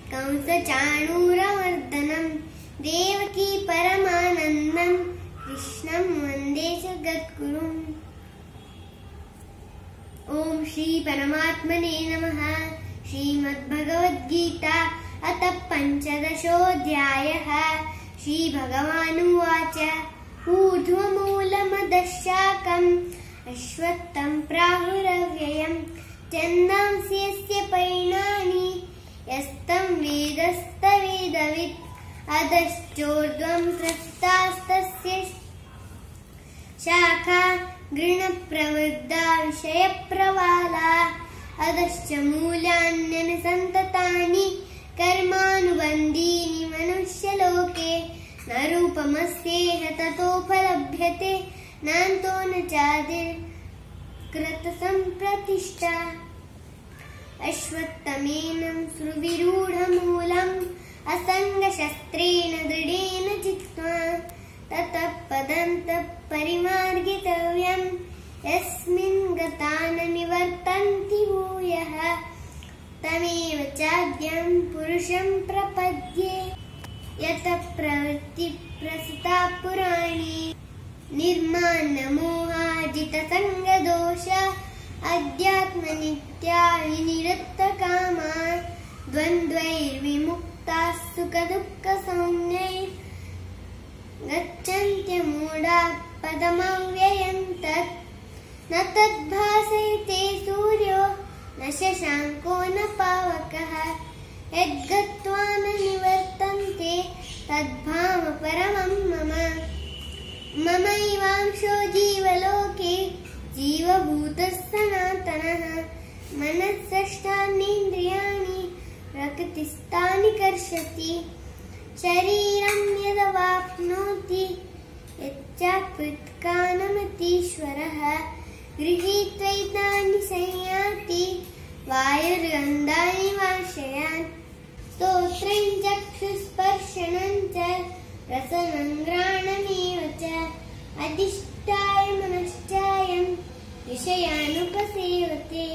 कंसचाणूरमर्दनं देवकी परमानन्दं कृष्णं वन्दे जगद्गुरुम्। ओम श्री परमात्मने नमः। श्रीमद्भगवद्गीता अथ पंचदशोऽध्यायः। श्रीभगवानुवाच ऊर्ध्वमूलमदशाकम् अश्वत्थं प्राहुरव्ययम् छन्दांसि यस्य पर्णानि यस्तं वेदस्तवेदवित् अधश्चोर्ध्वं प्रसृतास्तस्य शाखा गृणप्रवृद्धा विषयप्रवाला अधश्च मूल्यान्यनुसन्ततानि कर्मानुबन्धीनि मनुष्यलोके न रूपमस्येह ततोपलभ्यते नान्तो न चादिर्कृतसम्प्रतिष्ठा। अश्वत्थमेनं सुविरूढमूलम् असङ्गशस्त्रेण दृढेन चित्वा ततः पदन्तः परिमार्गितव्यम् यस्मिन् गता न निवर्तन्ति भूयः तमेव चाद्यं पुरुषं प्रपद्ये यतः प्रवृत्ति प्रसृता पुराणी निर्मान्यमोहाजितसङ्गदोष अध्यात्मनित्या विनिवृत्तकामा द्वन्द्वैर्विमुक्ताः सुखदुःखसौम्यैः गच्छन्त्यमूढाः पदमव्ययं तत् न तद्भासयते सूर्यो न शशाङ्को न पावकः यद्गत्वा न निवर्तन्ते तद्धाम परमं मम। ममैवांशो जीवलोके जीवभूतः सनातनः मनःषष्ठानीन्द्रियाणि प्रकृतिस्थानि कर्षति शरीरं यदवाप्नोति यच्चाप्युत्क्रामतीश्वरः गृहीत्वैतानि संयाति वायुर्गन्धानि वाशयान् स्तोत्रं चक्षुस्पर्शनं च रसनं घ्राणमेव च अधिष्ठाय मनश्चायं विषयानुपसेवते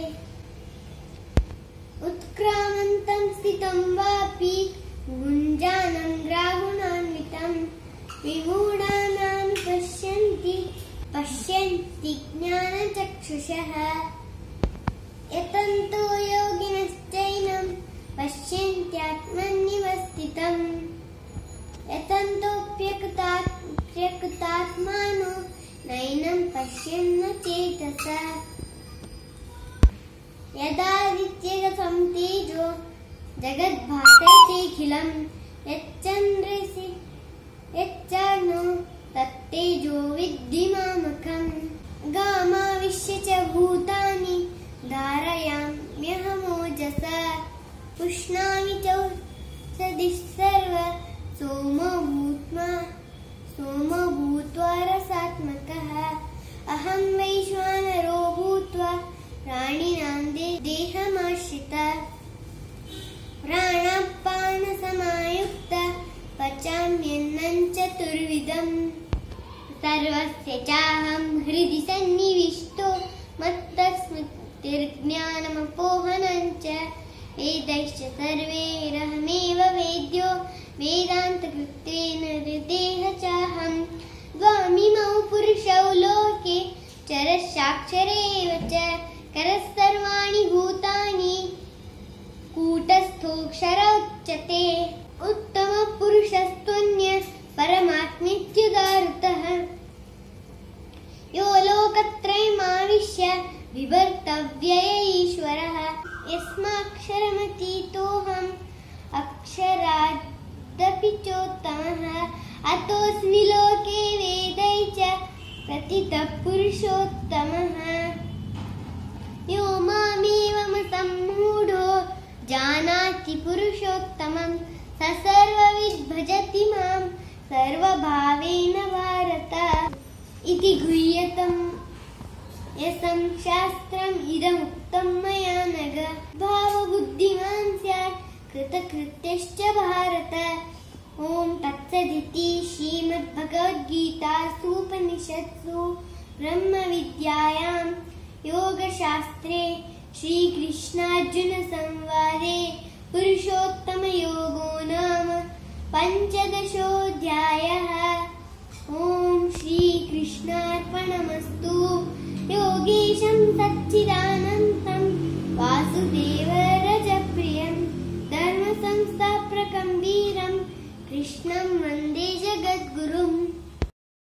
उत्क्रामन्तं स्थितं वापि भुञ्जानं ग्राहुणान्वितं विमूढानां पश्यन्ति ज्ञानचक्षुषः यतन्तो योगिनश्चैनं पश्यन्त्यात्मन्यवस्थितम् यतन्तोऽप्यकृतात्मानो नैनं पश्यन्न चेतसः यदादित्यगतं तेजो जगद्भासयतेऽखिलं यच्चन्द्रसि यच्चाग्नौ तत्तेजो विद्धि मामकम् गामाविश्य च भूतानि धारयाम्यहमोजसा पुष्णामि चौषधिः सर्व सोमो भूत्वा रसात्मकः अहं वैश्वानरो भूत्वा प्राणिनां देहमाश्रितः प्राणापानसमायुक्तः पचाम्यन्नं चतुर्विधम् सर्वस्य चाहं हृदि सन्निविष्टो मत्तस्मृतिर्ज्ञानमपोहनं च वेदैश्च सर्वैरहमेव वेद्यो वेदान्तकृतेन हृदेह चाहं द्वामिमौ पुरुषौ लोके चरसाक्षरेव च करः सर्वाणि भूतानि कूटस्थोऽक्षर उच्यते उत्तमपुरुषस्त्वन्यः परमात्मेत्युदाहृतः यो लोकत्रयमाविश्य विभर्तव्यय ईश्वरः यस्माक्षरमतीतोऽहम् अक्षरादपि चोत्तमः अतोऽस्मि लोके वेदै च प्रतितः पुरुषोत्तमः यो मामेवमसम्मूढो जानाति पुरुषोत्तमं स सर्वविद् भजति मां सर्वभावेन भारत इति गुह्यतम् यस्तं शास्त्रम् इदमुक्तं मया नघ भावबुद्धिमान् स्यात् कृतकृत्यश्च भारत। ओम तत्सदिति श्रीमद्भगवद्गीतासु उपनिषत्सु ब्रह्मविद्यायां योगशास्त्रे श्रीकृष्णार्जुन संवादे पुरुषोत्तम पञ्चदशोऽध्यायः। ॐ श्रीकृष्णार्पणमस्तु। योगीशं सच्चिदानन्दं वासुदेवरजप्रियं धर्मसंस्थापकं वीरं कृष्णं वन्दे जगद्गुरुम्।